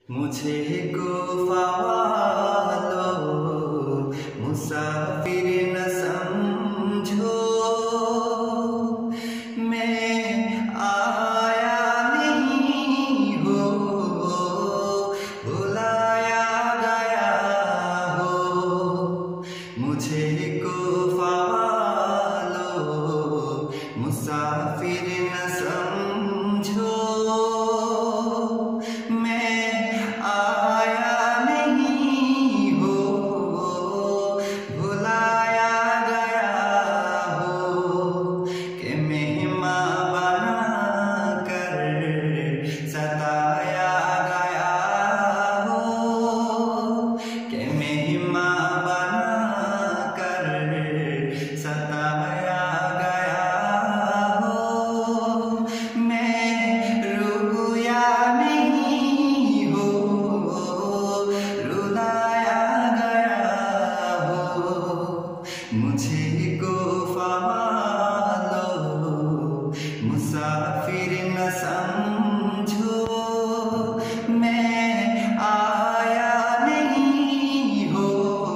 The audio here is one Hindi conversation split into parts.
मुझे गुफा वालों मुसाफिर न समझो, मैं आया नहीं हो, बुलाया गया हो। मुझे गुफा वालों मुसाफिर न समझो, सताया गया हो कि मेहमान बना कर सताया गया हो। मैं रोया नहीं हो, रुलाया गया हो। मुझे गुफा वालों मुसाफिर न समझो, मैं आया नहीं हो,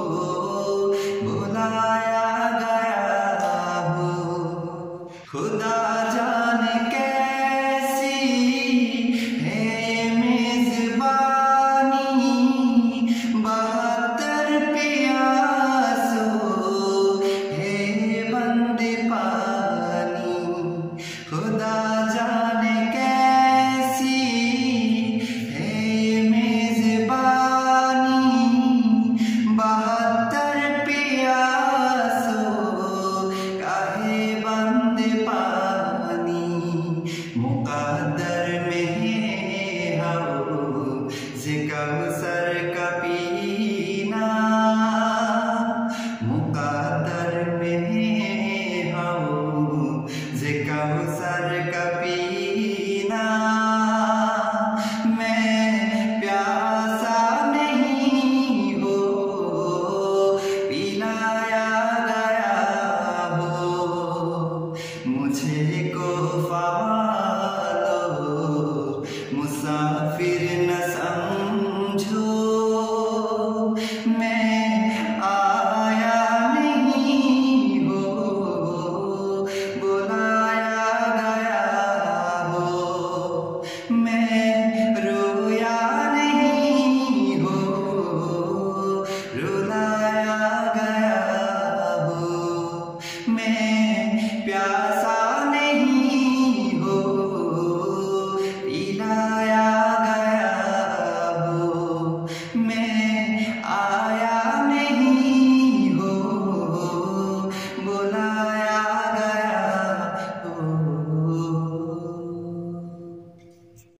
बुलाया गया हो। खुदा जाने कैसी है मेजबानी, 72 प्यासों है बंदे पानी। खुदा जाने कैसी है मेजबानी, 72 प्यासों का है बंदे पानी। मुक़द्दर में है हौज़ कौसर